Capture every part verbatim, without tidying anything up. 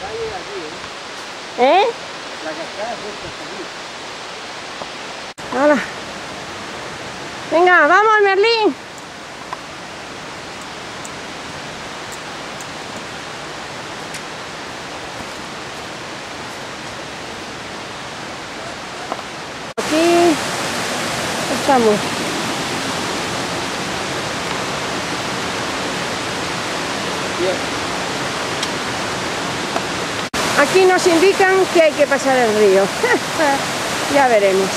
¿Eh? La cascada es justo aquí. Hola. Venga, vamos, Merlín. Aquí estamos. Bien. Aquí nos indican que hay que pasar el río. Ya veremos.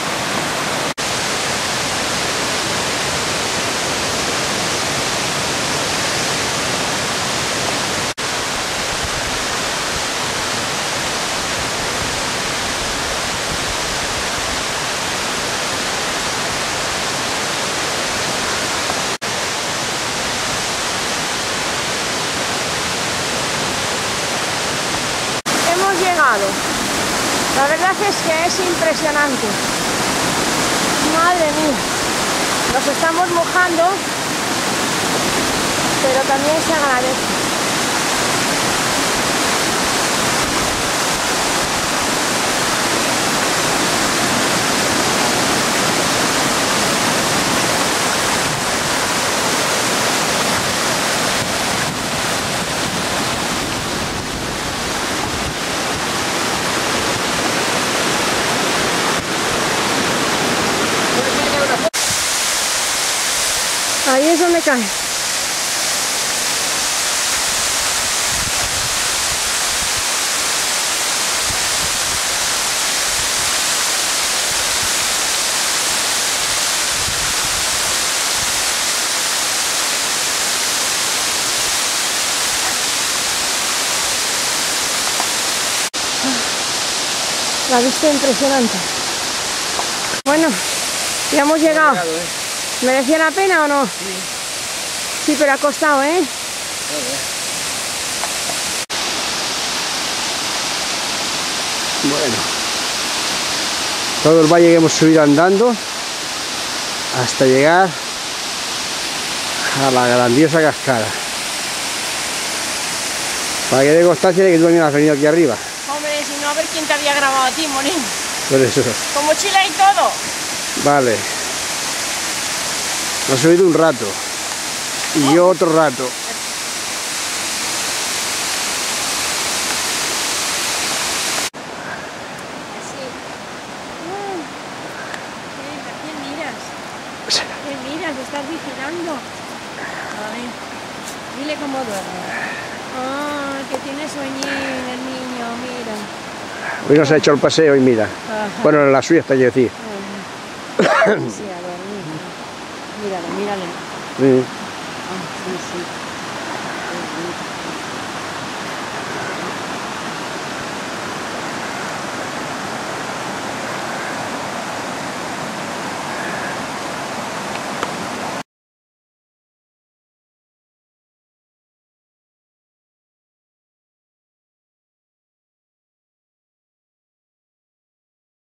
La verdad es que es impresionante. Madre mía. Nos estamos mojando, pero también se agradece. Ahí es donde cae. La vista impresionante. Bueno, ya hemos llegado. Llegado, ¿eh? ¿Merecía la pena o no? Sí. Sí, pero ha costado, ¿eh? Bueno. Todo el valle que hemos subido andando hasta llegar a la grandiosa cascada. Para que dé constancia de que tú también has venido aquí arriba. Hombre, si no, a ver quién te había grabado a ti, Morín. Por eso. Con mochila y todo. Vale. Hemos subido un rato. Y yo otro rato. Sí. Uh, ¿A quién miras? ¿A quién miras? ¿Estás vigilando? Ay, dile cómo duerme. Ah, que tiene sueñín el niño, mira. Hoy nos ha hecho el paseo y mira. Ajá. Bueno, la suya está yo decir. Sí, a dormir. Míralo, míralo. Sí. Ah, sí, sí.